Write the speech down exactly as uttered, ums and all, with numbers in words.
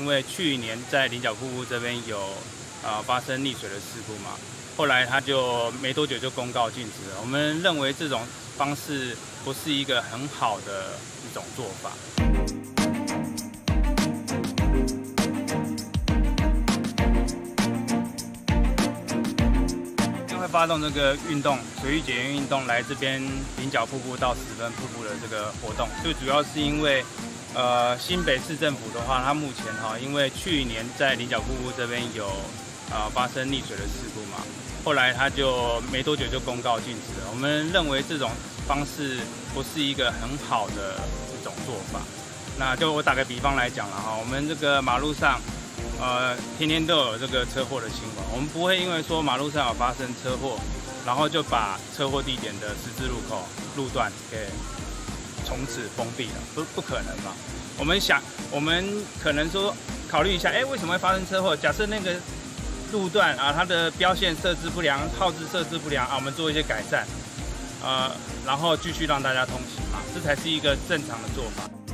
为去年在菱角瀑布这边有呃发生溺水的事故嘛，后来他就没多久就公告禁止了。我们认为这种方式不是一个很好的一种做法。 发动这个运动，水域检验运动来这边菱角瀑布到十分瀑布的这个活动，最主要是因为，呃，新北市政府的话，它目前哈，因为去年在菱角瀑布这边有呃发生溺水的事故嘛，后来它就没多久就公告禁止了。我们认为这种方式不是一个很好的一种做法。那就我打个比方来讲了哈，我们这个马路上。 呃，天天都有这个车祸的新闻，我们不会因为说马路上有发生车祸，然后就把车祸地点的十字路口路段给从此封闭了，不不可能嘛？我们想，我们可能说考虑一下，哎，为什么会发生车祸？假设那个路段啊，它的标线设置不良、号志设置不良啊，我们做一些改善，呃，然后继续让大家通行嘛，这才是一个正常的做法。